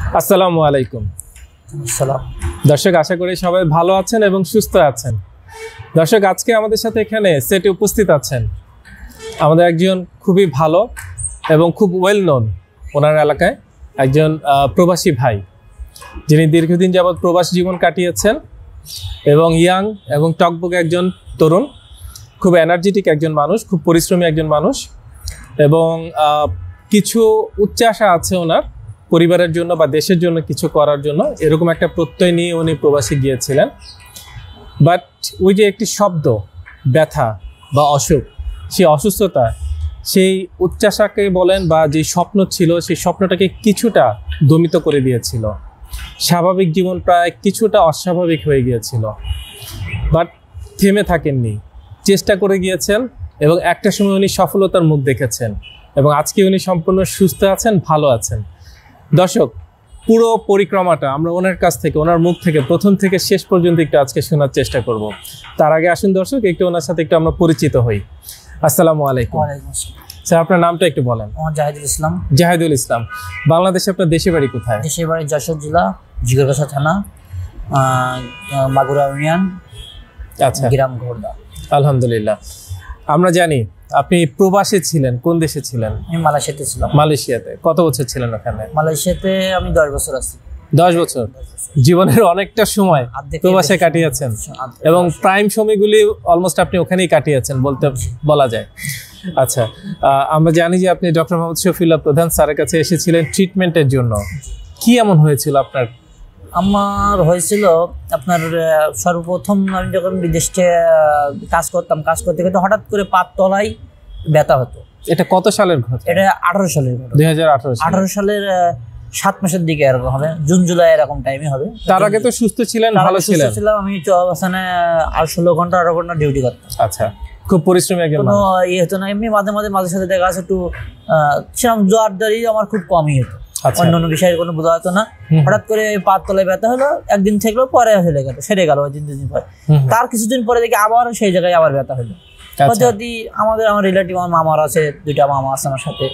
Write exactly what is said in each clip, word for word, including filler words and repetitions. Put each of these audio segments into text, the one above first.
আসসালামু আলাইকুম। আসসালাম। দর্শক, আশা করি সবাই ভালো আছেন এবং সুস্থ আছেন। দর্শক, আজকে আমাদের সাথে এখানে সেটে উপস্থিত আছেন আমাদের একজন খুবই ভালো এবং খুব ওয়েল নোন ওনার এলাকায় একজন প্রবাসী ভাই, যিনি দীর্ঘদিন যাবৎ প্রবাসী জীবন কাটিয়েছেন এবং ইয়াং এবং টকবকে একজন তরুণ, খুব এনার্জেটিক একজন মানুষ, খুব পরিশ্রমী একজন মানুষ এবং কিছু উচ্চাশা আছে ওনার পরিবারের জন্য বা দেশের জন্য কিছু করার জন্য। এরকম একটা প্রত্যয় নিয়ে উনি প্রবাসী গিয়েছিলেন। বাট ওই যে একটি শব্দ ব্যথা বা অসুখ, সেই অসুস্থতা, সেই উচ্চাশাকে বলেন বা যে স্বপ্ন ছিল সেই স্বপ্নটাকে কিছুটা দমিত করে দিয়েছিল। স্বাভাবিক জীবন প্রায় কিছুটা অস্বাভাবিক হয়ে গিয়েছিল। বাট থেমে থাকেননি, চেষ্টা করে গিয়েছেন এবং একটা সময় উনি সফলতার মুখ দেখেছেন এবং আজকে উনি সম্পূর্ণ সুস্থ আছেন, ভালো আছেন। দর্শক, পুরো পরিক্রমাটা আমরা ওনার কাছ থেকে, ওনার মুখ থেকে প্রথম থেকে শেষ পর্যন্ত একটু আজকে শোনার চেষ্টা করব। তার আগে আসুন দর্শক, একটু ওনার সাথে একটু আমরা পরিচিত হই। আসসালামু আলাইকুম। স্যার, আপনার নামটা একটু বলেন। আমার জাহিদুল ইসলাম। জাহিদুল ইসলাম। বাংলাদেশে আপনার দেশের বাড়ি কোথায়? দেশের বাড়ি যশোর জেলা জিগরগাছা থানা, মাগুরা ইউনিয়ন, আচ্ছা, গ্রাম ঘোড়দা। আলহামদুলিল্লাহ। আমরা জানি আপনি প্রবাসে ছিলেন। কোন দেশে ছিলেন? আমি মালয়েশিয়াতে ছিলাম। মালয়েশিয়াতে। কত বছর ছিলেন ওখানে? মালয়েশিয়াতে আমি দশ বছর আছি। দশ বছর। জীবনের অনেকটা সময় প্রবাসে কাটিয়েছেন এবং প্রাইম সময়গুলি অলমোস্ট আপনি ওখানেই কাটিয়েছেন বলতে বলা যায়। আচ্ছা, আমরা জানি যে আপনি ডক্টর মোহাম্মদ শফিউল্লাহ প্রধান স্যারের কাছে এসেছিলেন ট্রিটমেন্টের জন্য। কি এমন হয়েছিল আপনার? আমার হয়েছিল আপনার সর্বপ্রথম আমি যখন বিদেশে কাজ করতাম, কাজ করতে করতে হঠাৎ করে পাত তলায় ব্যথা হতো। এটা কত সালের ঘটনা? এটা আঠারো সালের ঘটনা। দুই হাজার আঠারো আঠারো সালের সাত মাসের দিকে এরকম হবে, জুন জুলাই এরকম টাইমে হবে। তার আগে তো সুস্থ ছিলেন, ভালো ছিলেন? ছিলাম আমি ওখানে আর ষোলো ঘন্টা আঠারো ঘন্টা ডিউটি করতাম। আচ্ছা, খুব পরিশ্রমী একজন মানুষ। কোনো ইয়ে হতো না, এমনি মাঝে মাঝে মাঝে সাথে দেখা আছে একটু সেরকম জ্বর দাঁড়ি আমার খুব কমই হতো, অন্যান্য বিষয়ের কোনো বোঝা হতো না। হঠাৎ করে পাত তলায় ব্যথা হলো, একদিন থাকলো, পরে সেরে গেল সেরে গেল ওই দিন দুদিন পরে। তার কিছুদিন পরে দেখি আবার সেই জায়গায় আবার ব্যথা হলো। যদি আমাদের আমার রিলেটিভ, আমার মামার আছে, দুইটা মামা আছে আমার সাথে,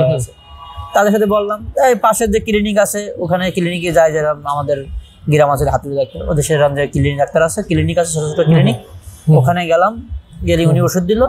তাদের সাথে বললাম এই পাশের যে ক্লিনিক আছে ওখানে ক্লিনিকে যাই, যেরকম আমাদের গ্রাম আছে হাতুড়ি ডাক্তার, ওদের সেরকম যে ক্লিনিক ডাক্তার আছে, ক্লিনিক আছে ছোট ছোট ক্লিনিক, ওখানে গেলাম। গেলে উনি ওষুধ দিল,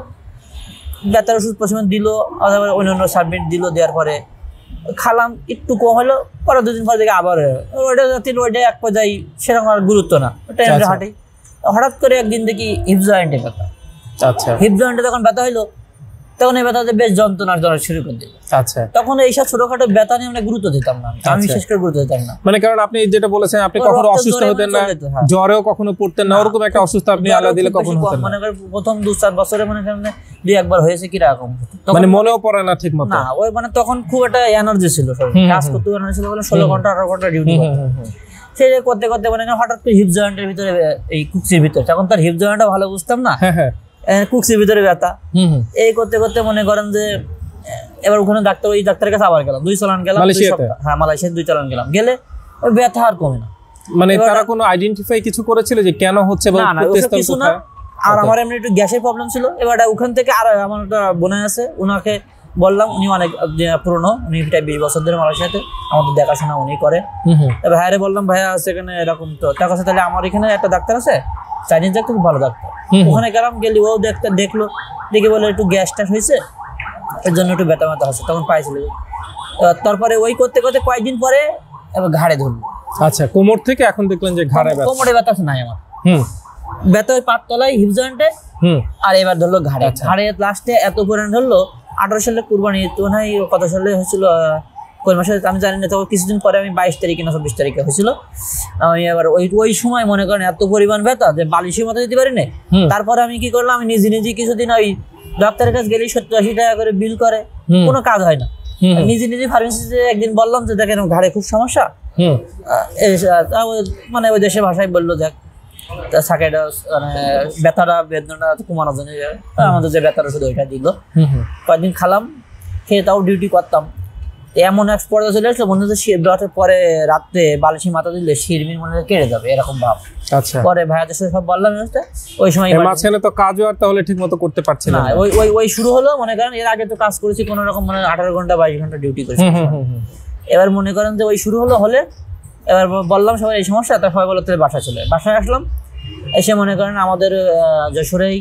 ব্যথার ওষুধ পরিমাণ দিল, অন্যান্য সাবমিট দিল, দেওয়ার পরে খালাম, একটু কম হলো, পরে দুদিন পরে দেখে আবার ওইটা ওইটা এক পর্যায়ে সেরকম আর গুরুত্ব না, ওটা হাঁটে। হঠাৎ করে একদিন দেখি হিপ জয়েন্টে ব্যথা। আচ্ছা, হিপ জয়েন্টে যখন ব্যথা হলো তখন এই ব্যথাতে বেশ যন্ত্রণার জ্বর শুরু করে দিল। আচ্ছা, তখন এইসব ছোটখাটো ব্যথা নিয়ে আমরা গুরুত্ব দিতাম না, আমি বিশেষ করে গুরুত্ব দিতাম না। মানে কারণ আপনি যেটা বলেছেন, আপনি কখনো অসুস্থ হতেন না, জ্বরেও কখনো পড়তেন না, ওরকম একটা অসুস্থ আপনি আল্লাহ দিলে কখনো হতেন না। মনে করেন প্রথম দু চার বছরে মনে করেন দুই একবার হয়েছে কিরকম, মানে মনেও পড়ে না ঠিক মতো। না, ওই মানে তখন খুব একটা এনার্জি ছিল, কাজ করতে এনার্জি ছিল বলে ষোলো ঘন্টা আঠারো ঘন্টা ডিউটি করতাম। সেই করতে করতে মানে হঠাৎ করে হিপ জয়েন্টের ভিতরে, এই কুকসির ভিতরে, তখন তার হিপ জয়েন্টটা ভালো বুঝতাম না, কুকসির ভিতরে ব্যথা। এই করতে করতে মনে করেন যে এবার ওখানে ডাক্তার, ওই ডাক্তারের কাছে আবার গেলাম, দুই চালান গেলাম। হ্যাঁ, মালয়েশিয়ায় দুই চালান গেলাম, গেলে ওই ব্যথা আর কমে না। মানে তারা কোনো আইডেন্টিফাই কিছু করেছিল যে কেন হচ্ছে? কিছু না। আর আমার এমনি একটু গ্যাসের প্রবলেম ছিল। এবার ওখান থেকে আর আমার একটা বোনাই আছে, ওনাকে বললাম, উনি অনেক পুরনো, উনি প্রায় বিশ বছর ধরে মালয়েশিয়াতে আমাদের দেখাশোনা উনি করে। এবার ভাইয়ারে বললাম, ভাইয়া সেখানে এরকম তো তার কাছে, তাহলে আমার এখানে একটা ডাক্তার আছে, চাইনিজ ডাক্তার, খুব ভালো ডাক্তার। ওখানে গেলাম, গেলি ও ডাক্তার দেখলো, দেখে বলে একটু গ্যাস ট্যাস হয়েছে, এর জন্য একটু ব্যথা ব্যথা হচ্ছে, তখন পাইছিল। তারপরে ওই করতে করতে কয়েকদিন পরে এবার ঘাড়ে ধরলো। আচ্ছা, কোমর থেকে এখন দেখলেন যে ঘাড়ে ব্যথা? কোমরে ব্যথা নাই আমার, হুম, ব্যথা ওই পাত তলায় হিপ জয়েন্টে, হুম, আর এবার ধরলো ঘাড়ে। ঘাড়ে লাস্টে এত পরিমাণ ধরলো, আঠারো সালে কুরবানি তো নাই, কত সালে হয়েছিল কোন মাসে আমি জানি না, তো কিছুদিন পরে আমি বাইশ তারিখে না চব্বিশ তারিখে হয়েছিল। আমি এবার ওই ওই সময় মনে করেন এত পরিমাণ ব্যথা যে বালিশের মতো দিতে পারি না। তারপরে আমি কি করলাম, আমি নিজে নিজে কিছুদিন ওই ডাক্তারের কাছে গেলে সত্তর আশি টাকা করে বিল করে, কোনো কাজ হয় না। নিজে নিজে ফার্মেসিতে একদিন বললাম যে দেখেন ঘাড়ে খুব সমস্যা, মানে ওই দেশের ভাষায় বললো দেখ সাকেটা মানে ব্যথাটা বেদনাটা কমানোর জন্য আমাদের যে ব্যথাটা শুধু ওইটা দিল। কয়েকদিন খালাম, খেয়ে তাও ডিউটি করতাম। এমন এক পর্যায়ে চলে আসলো মনে হচ্ছে ব্লাটের পরে রাত্রে বালিশি মাথা দিলে শিরমির মনে হয় কেটে যাবে এরকম ভাব। আচ্ছা, পরে ভাইয়াদের সাথে সব বললাম, ওই সময় মাঝখানে তো কাজও আর তাহলে ঠিক মতো করতে পারছি না। ওই ওই ওই শুরু হলো, মনে করেন এর আগে তো কাজ করেছি কোনো রকম, মানে আঠারো ঘন্টা বাইশ ঘন্টা ডিউটি করেছি। এবার মনে করেন যে ওই শুরু হলো হলে এবার বললাম সবাই এই সমস্যা, তার সবাই বললো তাহলে বাসায় চলে, বাসায় আসলাম। এসে মনে করেন আমাদের যশোরেই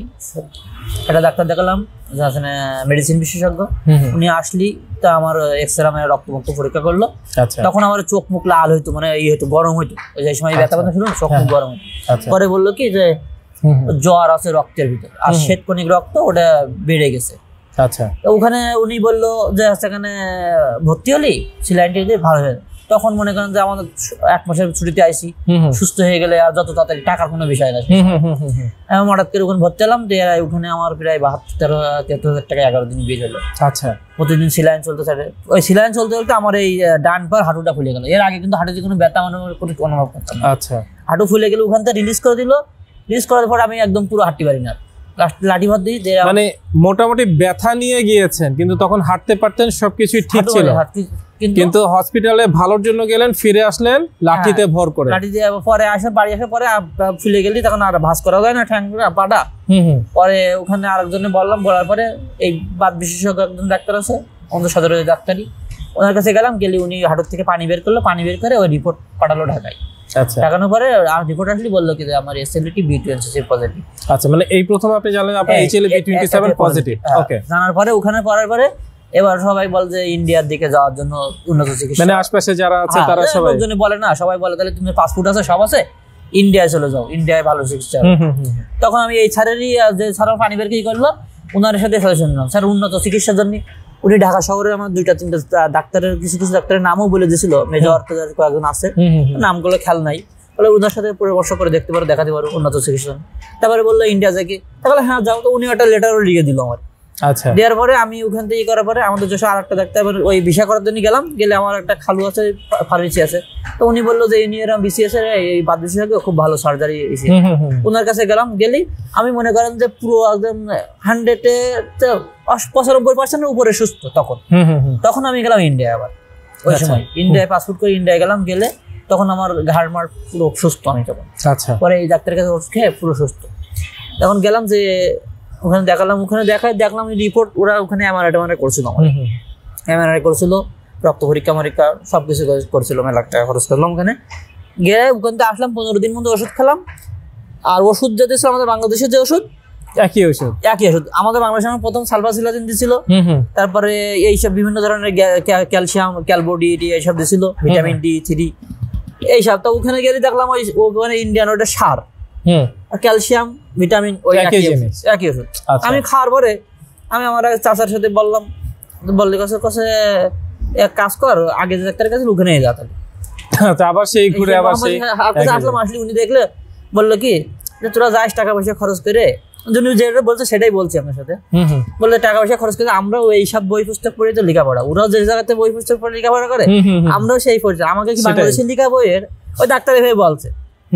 একটা ডাক্তার দেখালাম মেডিসিন বিশেষজ্ঞ, উনি আসলি তা আমার এক্সরে মানে রক্ত মুক্ত পরীক্ষা করলো। তখন আমার চোখ মুখ লাল হইতো, মানে ই হইতো, গরম হইতো, ওই যে সময় ব্যথা ব্যথা শুরু চোখ মুখ গরম হইতো। পরে বললো কি যে জ্বর আছে রক্তের ভিতরে, আর শ্বেতকণিক রক্ত ওটা বেড়ে গেছে। আচ্ছা, ওখানে উনি বললো যে সেখানে ভর্তি হলি সিলাইন টিলাইন দিয়ে ভালো হয়ে। তখন মনে করেন যে আমাদের এক মাসের ছুটিতে আইসি, সুস্থ হয়ে গেলে আর যত তাড়াতাড়ি টাকার কোনো বিষয় না। আমি হঠাৎ করে ওখানে ভর্তি হলাম, ওখানে আমার প্রায় বাহাত্তর তেরো তেরো হাজার টাকা এগারো দিন বিল হলো। আচ্ছা, প্রতিদিন সিলাইন চলতে থাকে। ওই সিলাইন চলতে চলতে আমার এই ডান পার হাঁটুটা ফুলে গেল। এর আগে কিন্তু হাঁটুতে কোনো ব্যথা মানে অনুভব করতাম না। আচ্ছা, হাঁটু ফুলে গেলে ওখান থেকে রিলিজ করে দিল। রিলিজ করার পর আমি একদম পুরো হাঁটতে পারি না, লাঠি ভাত দিই। মানে মোটামুটি ব্যথা নিয়ে গিয়েছেন, কিন্তু তখন হাঁটতে পারতেন, সবকিছুই ঠিক ছিল, কিন্তু হসপিটালে ভালোর জন্য গেলেন, ফিরে আসলেন লাঠিতে ভর করে। লাঠি দিয়ে পরে আসে বাড়ি আসে পরে ফুলে গেলি, তখন আর ভাঁজ করা যায় না ঠ্যাংটা পাটা। পরে ওখানে আরেকজনে বললাম, বলার পরে এই বাত বিশেষজ্ঞ একজন ডাক্তার আছে আমাদের সদরের ডাক্তারই, ওনার কাছে গেলাম। গেলে উনি হাঁটুর থেকে পানি বের করলো, পানি বের করে ওই রিপোর্ট পাঠালো ঢাকায়। দেখানোর পরে রিপোর্ট আসলে বললো কি যে আমার SLT B twenty seven positive. আচ্ছা, মানে এই প্রথম আপনি জানলেন আপনার HLA B twenty seven positive. Okay, জানার পরে ওখানে পড়ার পরে এবার সবাই বলে যে ইন্ডিয়ার দিকে যাওয়ার জন্য উন্নত চিকিৎসা, মানে আশপাশে যারা আছে তারা সবাই লোকজন বলে না, সবাই বলে তাহলে তুমি পাসপোর্ট আছে সব আছে, ইন্ডিয়ায় চলে যাও, ইন্ডিয়ায় ভালো চিকিৎসা। তখন আমি এই স্যারেরই যে স্যার পানি বের কি করলো, ওনার সাথে সাজেশন নিলাম স্যার উন্নত চিকিৎসার জন্য। উনি ঢাকা শহরে আমার দুইটা তিনটা ডাক্তারের কিছু কিছু ডাক্তারের নামও বলে দিয়েছিল, মেজর কয়েকজন আছে, নামগুলো খেয়াল নাই, বলে ওনার সাথে পরামর্শ করে দেখতে পারো, দেখাতে পারো উন্নত চিকিৎসা। তারপরে বললো ইন্ডিয়া যাকে, তাহলে হ্যাঁ যাও। তো উনি একটা লেটারও লিখে দিল আমার। আচ্ছা, দেওয়ার পরে আমি ওখান থেকে করার পরে আমাদের যশোর আর একটা ডাক্তার ওই ভিসা করার জন্য গেলাম। গেলে আমার একটা খালু আছে ফার্মেসি আছে, তো উনি বললো যে ইউনিয়ন বিসি আছে এই বাদ বিশেষজ্ঞ খুব ভালো সার্জারি, ওনার কাছে গেলাম। গেলেই আমি মনে করেন যে পুরো একদম হান্ড্রেডে পঁচানব্বই পার্সেন্টের উপরে সুস্থ। তখন তখন আমি গেলাম ইন্ডিয়া, আবার ওই সময় ইন্ডিয়ায় পাসপোর্ট করে ইন্ডিয়ায় গেলাম। গেলে তখন আমার ঘাড় মার পুরো সুস্থ আমি তখন। আচ্ছা, পরে এই ডাক্তারের কাছে ওষুধ খেয়ে পুরো সুস্থ। তখন গেলাম যে ওখানে দেখালাম, ওখানে দেখায় দেখলাম রিপোর্ট, ওরা ওখানে এমআরআই টেমআরআই করছিল, আমার এমআরআই করছিল, রক্ত পরীক্ষা মরীক্ষা সবকিছু করছিল, মেলা লাখ টাকা খরচ করলাম। ওখানে গিয়ে ওখান থেকে আসলাম, পনেরো দিন মধ্যে ওষুধ খেলাম। আর ওষুধ যেতে ছিল আমাদের বাংলাদেশের যে ওষুধ, একই ওষুধ একই ওষুধ আমাদের বাংলাদেশে আমার প্রথম সালফাসিলাজিন দিছিল, তারপরে এইসব বিভিন্ন ধরনের ক্যালসিয়াম ক্যালবোডি এইসব দিছিল, ভিটামিন ডি থ্রি এইসব। তো ওখানে গেলে দেখলাম ওই ওখানে ইন্ডিয়ান ওটা সার, ক্যালসিয়াম ভিটামিন ওই একই ওষুধ। আমি খাওয়ার পরে আমি আমার চাচার সাথে বললাম, বললে কাছে কাছে এক কাজ কর, আগে যে ডাক্তারের কাছে ওখানে যা। তাহলে আবার সেই ঘুরে আবার সেই আসলাম। আসলে উনি দেখলে বললো কি যে তোরা যাস টাকা পয়সা খরচ করে, যেটা বলছে সেটাই বলছি আপনার সাথে, বললে টাকা পয়সা খরচ করে আমরাও এইসব বই পুস্তক পড়ে তো লেখাপড়া, ওরাও যে জায়গাতে বই পুস্তক পড়ে লেখাপড়া করে আমরাও সেই পড়ছি। আমাকে কি বাংলাদেশের লেখা বইয়ের ওই ডাক্তার এভাবে বলছে।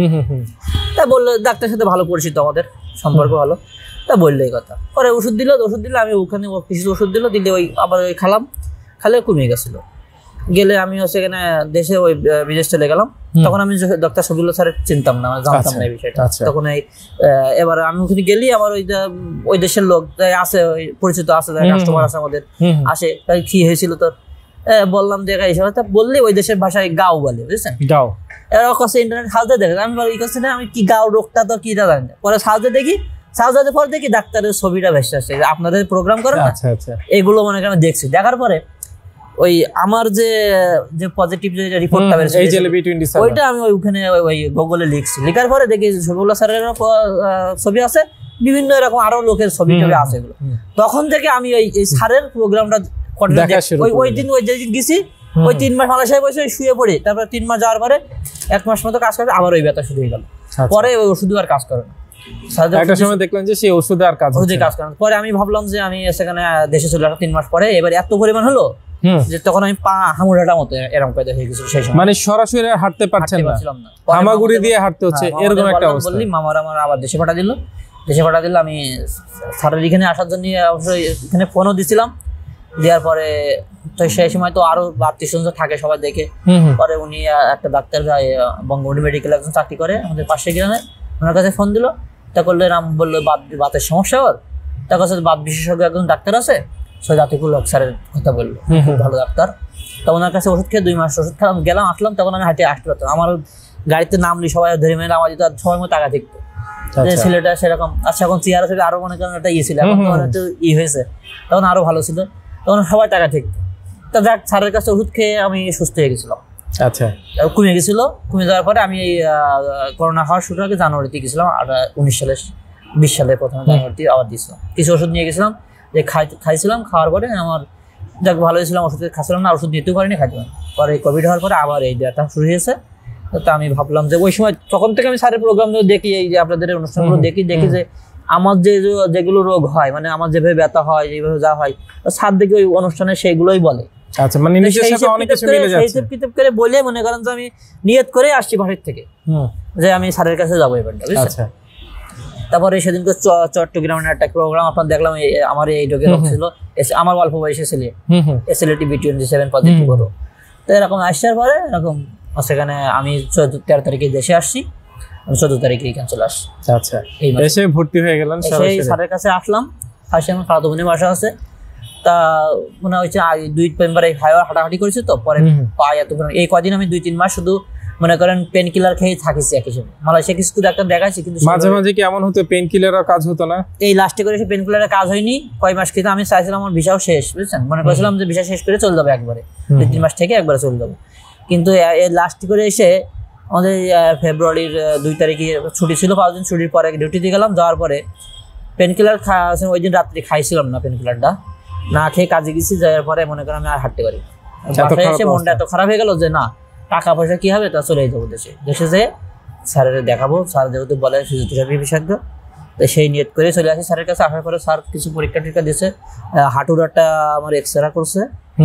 তা বললো ডাক্তারের সাথে ভালো পরিচিত, আমাদের সম্পর্ক ভালো। তা বললো এই কথা। পরে ওষুধ দিল, ওষুধ দিলে আমি ওখানে কিছু ওষুধ দিল, দিলে ওই আবার ওই খালাম, খালে কমে গেছিলো। গেলে আমি হচ্ছে এখানে দেশে ওই বিদেশ চলে গেলাম। তখন আমি ডক্টর শফিউল্লাহ স্যারের চিনতাম না, জানতাম না এই বিষয়টা। তখন এই এবার আমি ওখানে গেলি, আমার ওই ওই দেশের লোক আছে, পরিচিত আছে, কাস্টমার আছে আমাদের, আসে কি হয়েছিল তোর, বললাম যে এইসব বললে ওই দেশের ভাষায় গাও বলে, বুঝছেন, গাও। এরা কাছে ইন্টারনেট সাহায্য দেখে, আমি বলি করছি না আমি কি গাও রোগটা তো কি জানি না। পরে সাহায্য দেখি, সাহায্য পর দেখি ডাক্তারের ছবিটা ভেসে আসছে, আপনাদের প্রোগ্রাম করেন না, এগুলো মনে করেন দেখছি। দেখার পরে ওই আমার যে যে পজিটিভ যে রিপোর্টটা বের হয়েছে ওইটা আমি ওইখানে ওই গুগলে লিখছি। লেখার পরে দেখি শফিউল্লাহ স্যারের ছবি আছে, বিভিন্ন এরকম আরো লোকের ছবি টবি আছে এগুলো। তখন থেকে আমি ওই স্যারের প্রোগ্রামটা ওই ওই দিন ওই যেদিন গেছি ওই তিন মাস মালয়েশিয়ায় বসে শুয়ে পড়ি। তারপরে তিন মাস যাওয়ার পরে এক মাস মতো কাজ করে আবার ওই ব্যথা শুরু হয়ে গেল। পরে ওই ওষুধ আর কাজ করে না। একটা সময় দেখলেন যে সেই ওষুধে আর কাজ ওষুধে কাজ করে না। পরে আমি ভাবলাম যে আমি সেখানে দেশে চলে আসলাম তিন মাস পরে। এবার এত পরিমাণ হলো যে তখন আমি পা হামুড়াটা মতো এরকম কায়দা হয়ে গেছিল সেই সময়, মানে সরাসরি হাঁটতে পারছেন না, হামাগুড়ি দিয়ে হাঁটতে হচ্ছে, এরকম একটা অবস্থা। বললি মামার আমার আবার দেশে পাঠা দিল, দেশে পাঠা দিল। আমি স্যারের এখানে আসার জন্য অবশ্যই এখানে ফোনও দিছিলাম। দেওয়ার পরে তো সেই সময় তো আরো আত্মীয় স্বজন থাকে সবাই দেখে। পরে উনি একটা ডাক্তার বঙ্গবন্ধু মেডিকেল একজন চাকরি করে আমাদের পাশে গ্রামে, ওনার কাছে ফোন দিল। তা করলে নাম বললো বাত বাতের সমস্যা ওর, তার কাছে বাত বিশেষজ্ঞ একজন ডাক্তার আছে, সৈয়দ আতিকুল হক স্যারের কথা বললো, খুব ভালো ডাক্তার। তা ওনার কাছে ওষুধ খেয়ে দুই মাস ওষুধ খেলাম, গেলাম আসলাম, তখন আমি হাঁটে আসতে পারতাম। আমার গাড়িতে নামলি সবাই ধরে মেরে আমার যেত, সবাই মতো টাকা দেখতো যে ছেলেটা সেরকম। আচ্ছা এখন চেয়ারা ছিল আরো মনে করেন একটা ইয়ে ছিল, এখন তখন একটু ই হয়েছে, তখন আরো ভালো ছিল, তখন সবাই টাকা ঠিকতো। তা যাক স্যারের কাছে ওষুধ খেয়ে আমি সুস্থ হয়ে গেছিলাম। আচ্ছা, কমে গেছিল। কমে যাওয়ার পরে আমি এই করোনা হওয়ার শুরু আগে জানুয়ারিতে গেছিলাম, আর উনিশ সালে বিশ সালে প্রথমে জানুয়ারিতে আবার দিয়েছিলাম। কিছু ওষুধ নিয়ে গেছিলাম, যে খাই খাইছিলাম, খাওয়ার পরে আমার যাক ভালো হয়েছিলাম, ওষুধ খাচ্ছিলাম না, ওষুধ নিতেও পারিনি, খাইছিলাম। পরে কোভিড হওয়ার পরে আবার এই দেওয়াটা শুরু হয়েছে। তো আমি ভাবলাম যে ওই সময় তখন থেকে আমি স্যারের প্রোগ্রামগুলো দেখি, এই যে আপনাদের অনুষ্ঠানগুলো দেখি, দেখি যে আমার যে যেগুলো রোগ হয়, মানে আমার যেভাবে ব্যথা হয়, যেভাবে যা হয়, স্যার দেখি ওই অনুষ্ঠানে সেইগুলোই বলে। আচ্ছা, মানে নিজের সাথে অনেক কিছু মিলে যাচ্ছে। সেই কিতাব করে বলে মনে করেন যে আমি নিয়ত করে আসছি বাড়ির থেকে যে আমি স্যারের কাছে যাবো এবারটা, বুঝছেন। তারপরে সেদিনকে চট্টগ্রামের একটা প্রোগ্রাম আপনার দেখলাম, আমার এই রোগের রোগ ছিল, আমার অল্প বয়সে ছেলে, SLT B twenty seven positive হলো। তো এরকম আসার পরে এরকম সেখানে আমি চোদ্দ তেরো তারিখে দেশে আসছি, আমি চোদ্দ তারিখে এখানে চলে আসছি। আচ্ছা, এসে ভর্তি হয়ে গেলেন, সেই স্যারের কাছে আসলাম। আসে আমার খালাতো বোনের বাসা আছে, তা মনে হচ্ছে দুই মেম্বার এই হাইওয়ে হাঁটাহাঁটি করেছে, তো পরে পায়ে এত এই কদিন আমি দুই তিন মাস শুধু মনে করেন পেন কিলার খেয়ে থাকিছি এক হিসেবে। মালয়েশিয়া কিছু ডাক্তার দেখাইছি, কিন্তু মাঝে মাঝে কি এমন হতো পেন কিলারও কাজ হতো না? এই লাস্টে করে এসে পেন কিলারের কাজ হয়নি, কয় মাস খেতে আমি চাইছিলাম আমার ভিসাও শেষ, বুঝছেন, মনে করেছিলাম যে ভিসা শেষ করে চলে যাবো একবারে, দুই তিন মাস থেকে একবারে চলে যাবো। কিন্তু এই লাস্টে করে এসে আমাদের ফেব্রুয়ারির দুই তারিখে ছুটি ছিল, পাঁচ দিন ছুটির পরে ডিউটিতে গেলাম। যাওয়ার পরে পেন কিলার খাওয়া, ওই দিন রাত্রে খাইছিলাম না পেন কিলারটা, না খেয়ে কাজে গেছি। যাওয়ার পরে মনে করেন আমি আর হাঁটতে পারি, বাসায় এসে মনটা এত খারাপ হয়ে গেল যে না টাকা পয়সা কি হবে, তা চলে যাবো দেশে। দেশে যেয়ে স্যারের দেখাবো, স্যার যেহেতু বলে ফিজিওথেরাপি বিশেষজ্ঞ, তো সেই নিয়ত করে চলে আসি স্যারের কাছে। আসার পরে স্যার কিছু পরীক্ষা টরীক্ষা দিয়েছে, হাঁটুর একটা আমার এক্সরে করছে,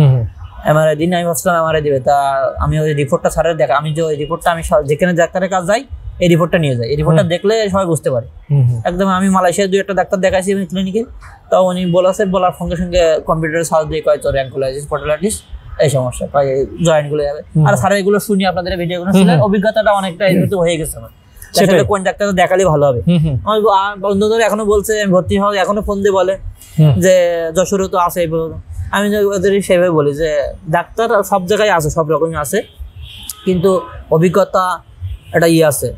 এমআরআই দিন। আমি ভাবছিলাম এমআরআই দিবে, তা আমি ওই রিপোর্টটা স্যারের দেখা, আমি যে ওই রিপোর্টটা আমি যেখানে ডাক্তারের কাজ যাই এই রিপোর্টটা নিয়ে যাই, এই রিপোর্টটা দেখলে সবাই বুঝতে পারে একদম। আমি মালয়েশিয়ার দুই একটা ডাক্তার দেখাইছি আমি ক্লিনিকে, তো উনি বলেছে, বলার সঙ্গে সঙ্গে কম্পিউটারে সার্চ দিয়ে কয় তোর অ্যাঙ্কোলাইটিস স্পন্ডিলাইটিস এই সমস্যা, কয় জয়েন্ট গুলো যাবে। আর স্যার এগুলো শুনি, আপনাদের ভিডিওগুলো শুনে অভিজ্ঞতাটা অনেকটা এমনিতে হয়ে গেছে আমার। সেটা কোন ডাক্তার দেখালে ভালো হবে। আমার বন্ধুদের এখনো বলছে আমি ভর্তি হওয়া, এখনো ফোন দিয়ে বলে যে যশোরে তো আছে। আমি ওদের সেভাবে বলি যে ডাক্তার সব জায়গায় আছে, সব রকমই আছে, কিন্তু অভিজ্ঞতা একটা ইয়ে আছে।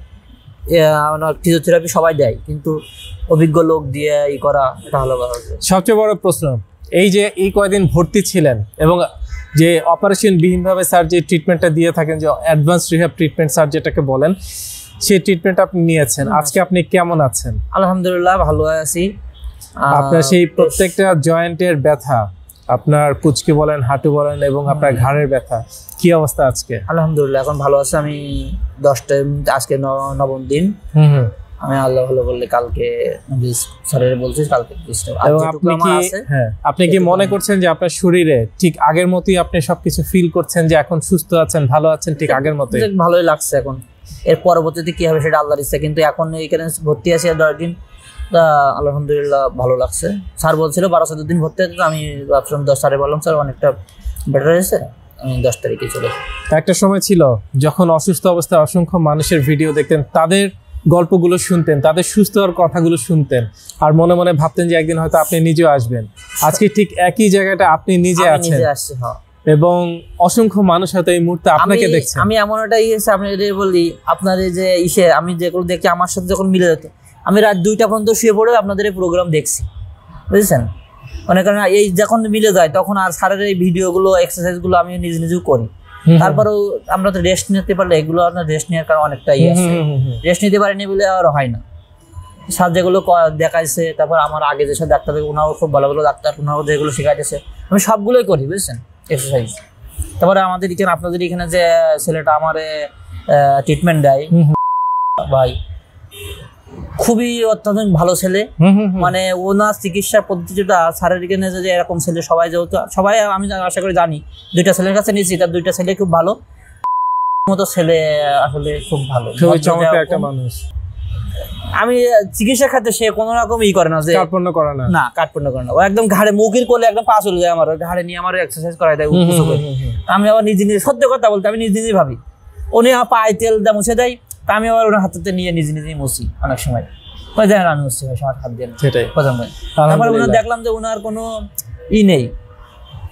ফিজিওথেরাপি সবাই দেয়, কিন্তু অভিজ্ঞ লোক দিয়ে ই করা এটা ভালো কথা। সবচেয়ে বড় প্রশ্ন, এই যে এই কয়দিন ভর্তি ছিলেন এবং যে অপারেশন বিহীনভাবে স্যার যে ট্রিটমেন্টটা দিয়ে থাকেন, যে অ্যাডভান্স রিহ্যাব ট্রিটমেন্ট স্যার যেটাকে বলেন, সেই ট্রিটমেন্ট আপনি নিয়েছেন, আজকে আপনি কেমন আছেন? আলহামদুলিল্লাহ ভালো আছি। আপনার সেই প্রত্যেকটা জয়েন্টের ব্যথা, আপনার কুচকি বলেন, হাঁটু বলেন এবং আপনার ঘাড়ের ব্যথা, কি অবস্থা আজকে? আলহামদুলিল্লাহ এখন ভালো আছে। আমি দশটা, আজকে নবম দিন, আমি আল্লাহ ভালো বললে কালকে স্যারের বলছি কালকে। এবং আপনি কি হ্যাঁ আপনি কি মনে করছেন যে আপনার শরীরে ঠিক আগের মতোই আপনি সবকিছু ফিল করছেন, যে এখন সুস্থ আছেন, ভালো আছেন, ঠিক আগের মতোই? ভালোই লাগছে। এখন এর পরবর্তীতে কি হবে সেটা আল্লাহর ইচ্ছা, কিন্তু এখন এখানে ভর্তি আছি আর দশ দিন, তা আলহামদুলিল্লাহ ভালো লাগছে। স্যার বলছিল বারো চোদ্দ দিন ভর্তি হতে, আমি ভাবছিলাম দশ সাড়ে বললাম স্যার অনেকটা বেটার হয়েছে, আমি দশ তারিখে চলে। একটা সময় ছিল যখন অসুস্থ অবস্থায় অসংখ্য মানুষের ভিডিও দেখতেন, তাদের গল্পগুলো শুনতেন, তাদের সুস্থ হওয়ার কথাগুলো শুনতেন, আর মনে মনে ভাবতেন যে একদিন হয়তো আপনি নিজেও আসবেন। আজকে ঠিক একই জায়গাটা আপনি নিজে আছেন এবং অসংখ্য মানুষ হয়তো এই মুহূর্তে আপনাকে দেখছে। আমি এমন একটা ইয়েছে, আপনি যদি বলি আপনার এই যে ইসে আমি যেগুলো দেখি আমার সাথে যখন মিলে যেত, আমি রাত দুইটা পর্যন্ত শুয়ে পড়ে আপনাদের এই প্রোগ্রাম দেখছি, বুঝেছেন। মনে করেন এই যখন মিলে যায় তখন আর স্যারের এই ভিডিওগুলো এক্সারসাইজগুলো আমি নিজে নিজেও করি। তারপরেও আমরা তো রেস্ট নিতে পারলে, এগুলো আপনার রেস্ট নেওয়ার কারণ অনেকটা ইয়ে আছে, রেস্ট নিতে পারিনি বলে আর হয় না। স্যার যেগুলো দেখাইছে, তারপর আমার আগে যেসব ডাক্তার, ওনারও খুব ভালো ভালো ডাক্তার, ওনারও যেগুলো শেখাইতেছে আমি সবগুলোই করি, বুঝছেন, এক্সারসাইজ। তারপরে আমাদের এখানে আপনাদের এখানে যে ছেলেটা আমার ট্রিটমেন্ট দেয় ভাই, খুবই অত্যাধুনিক ভালো ছেলে। মানে ওনার চিকিৎসা পদ্ধতিটা স্যারের এখানে যে এরকম ছেলে সবাই যেহেতু সবাই আমি আশা করি জানি, দুইটা ছেলের কাছে নিয়েছি, তার দুইটা ছেলে খুব ভালো মতো ছেলে, আসলে খুব ভালো একটা মানুষ। আমি চিকিৎসা খাতে সে কোনো রকম ই করে না, যে কাটপণ্য করে না, না কাটপণ্য করে না। ও একদম ঘাড়ে মুখের কোলে একদম পা চলে যায় আমার, ঘাড়ে নিয়ে আমার এক্সারসাইজ করাই দেয়। আমি আবার নিজে নিজে সত্য কথা বলতে আমি নিজে নিজেই ভাবি, উনি আমার পায়ে তেল দা মুছে দেয়, তা আমি আবার ওনার হাতে নিয়ে নিজে নিজেই মুছি অনেক সময়। আমি মুছছি আমার হাত দিয়ে, তারপরে ওনার দেখলাম যে ওনার কোনো ই নেই,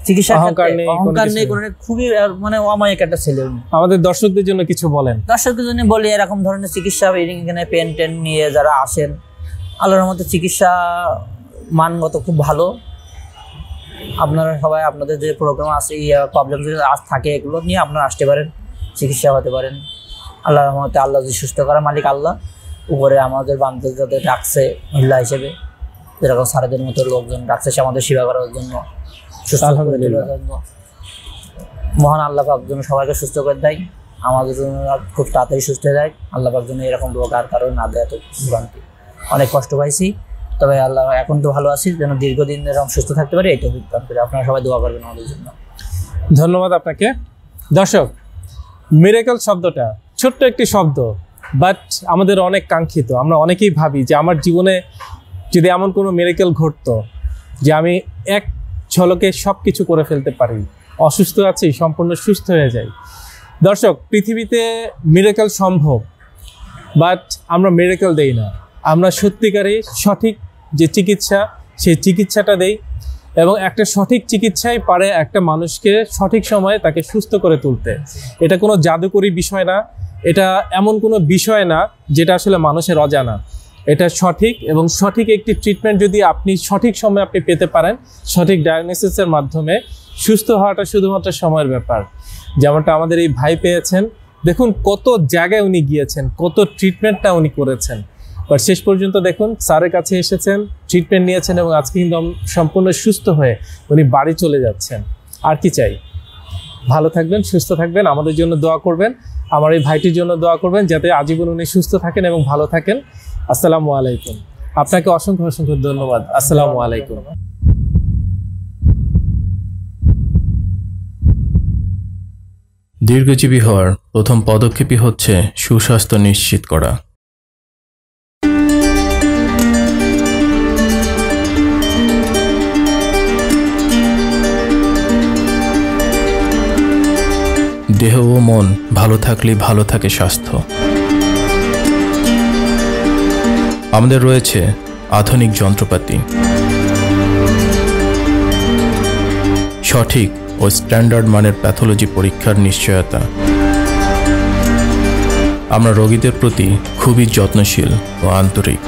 চিকিৎসা অহংকার নেই, অহংকার নেই, কোনো খুবই মানে অমায়িক একটা ছেলে উনি। আমাদের দর্শকদের জন্য কিছু বলেন। দর্শকদের জন্য বলি, এরকম ধরনের চিকিৎসা এখানে পেন টেন নিয়ে যারা আসেন, আল্লাহর মতো চিকিৎসা মানগত খুব ভালো। আপনারা সবাই আপনাদের যে প্রোগ্রাম আছে, প্রবলেম যদি আজ থাকে, এগুলো নিয়ে আপনারা আসতে পারেন, চিকিৎসা হতে পারেন। আল্লাহর রহমতে আল্লাহ যদি সুস্থ করা মালিক আল্লাহ, উপরে আমাদের বান্ধব যাদের ডাকছে মহিলা হিসেবে, যেরকম সারাদের মতো লোকজন ডাকছে সে আমাদের সেবা করার জন্য, সুস্থ করে তোলার জন্য। মহান আল্লাহ পাক যেন সবাইকে সুস্থ করে দেয়, আমাদের জন্য খুব তাড়াতাড়ি সুস্থ হয়ে যায়। আল্লাহ পাক যেন এরকম রোগ আর কারণ না দেয়। এত ভোগান্তি অনেক কষ্ট পাইছি, তবে আল্লাহ এখন তো ভালো আছি, যেন দীর্ঘদিন এরকম সুস্থ থাকতে পারি, এইটা অভিজ্ঞান করে। আপনারা সবাই দোয়া করবেন আমাদের জন্য। ধন্যবাদ আপনাকে। দর্শক, মিরাকল শব্দটা ছোট্ট একটি শব্দ, বাট আমাদের অনেক কাঙ্ক্ষিত। আমরা অনেকেই ভাবি যে আমার জীবনে যদি এমন কোনো মিরাকল ঘটতো যে আমি এক ঝলকে সব কিছু করে ফেলতে পারি, অসুস্থ আছি সম্পূর্ণ সুস্থ হয়ে যাই। দর্শক, পৃথিবীতে মিরাকল সম্ভব, বাট আমরা মিরাকল দেই না। আমরা সত্যিকারে সঠিক যে চিকিৎসা, সেই চিকিৎসাটা দেই, এবং একটা সঠিক চিকিৎসাই পারে একটা মানুষকে সঠিক সময়ে তাকে সুস্থ করে তুলতে। এটা কোনো জাদুকরী বিষয় না, এটা এমন কোনো বিষয় না যেটা আসলে মানুষের অজানা। এটা সঠিক, এবং সঠিক একটি ট্রিটমেন্ট যদি আপনি সঠিক সময়ে আপনি পেতে পারেন, সঠিক ডায়াগনোসিসের মাধ্যমে, সুস্থ হওয়াটা শুধুমাত্র সময়ের ব্যাপার। যেমনটা আমাদের এই ভাই পেয়েছেন, দেখুন কত জায়গায় উনি গিয়েছেন, কত ট্রিটমেন্টটা উনি করেছেন, বাট শেষ পর্যন্ত দেখুন স্যারের কাছে এসেছেন, ট্রিটমেন্ট নিয়েছেন, এবং আজকে কিন্তু সম্পূর্ণ সুস্থ হয়ে উনি বাড়ি চলে যাচ্ছেন। আর কি চাই? ভালো থাকবেন, সুস্থ থাকবেন, আমাদের জন্য দোয়া করবেন, আমার এই ভাইটির জন্য দোয়া করবেন, যাতে আজীবন উনি সুস্থ থাকেন এবং ভালো থাকেন। আসসালামু আলাইকুম। আপনাকে অসংখ্য অসংখ্য ধন্যবাদ। আসসালামু আলাইকুম। দীর্ঘজীবী হওয়ার প্রথম পদক্ষেপই হচ্ছে সুস্বাস্থ্য নিশ্চিত করা। দেহ ও মন ভালো থাকলেই ভালো থাকে স্বাস্থ্য। আমাদের রয়েছে আধুনিক যন্ত্রপাতি, সঠিক ও স্ট্যান্ডার্ড মানের প্যাথোলজি পরীক্ষার নিশ্চয়তা। আমরা রোগীদের প্রতি খুবই যত্নশীল ও আন্তরিক।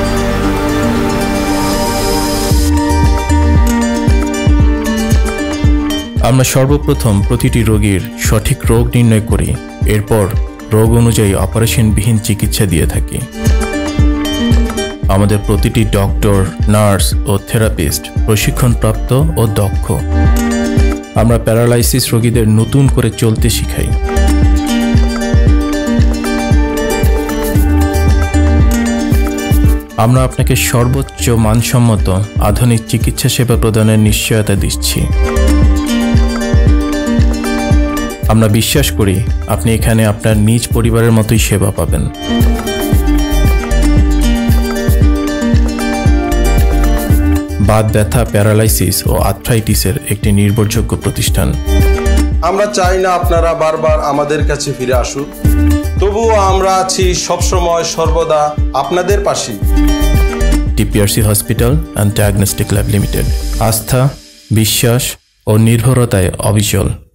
আমরা সর্বপ্রথম প্রতিটি রোগীর সঠিক রোগ নির্ণয় করি, এরপর রোগ অনুযায়ী অপারেশনবিহীন চিকিৎসা দিয়ে থাকি। আমাদের প্রতিটি ডক্টর, নার্স ও থেরাপিস্ট প্রশিক্ষণপ্রাপ্ত ও দক্ষ। আমরা প্যারালাইসিস রোগীদের নতুন করে চলতে শিখাই। আমরা আপনাকে সর্বোচ্চ মানসম্মত আধুনিক চিকিৎসা সেবা প্রদানের নিশ্চয়তা দিচ্ছি। আমরা বিশ্বাস করি আপনি এখানে আপনার নিজ পরিবারের মতোই সেবা পাবেন। বাত ব্যথা, প্যারালাইসিস ও আর্থ্রাইটিসের একটি নির্ভরযোগ্য প্রতিষ্ঠান। আমরা চাই না আপনারা বারবার আমাদের কাছে ফিরে আসুন, তবুও আমরা আছি সবসময় সর্বদা আপনাদের পাশে। TPRC hospital and diagnostic lab limited, আস্থা, বিশ্বাস ও নির্ভরতায় অবিচল।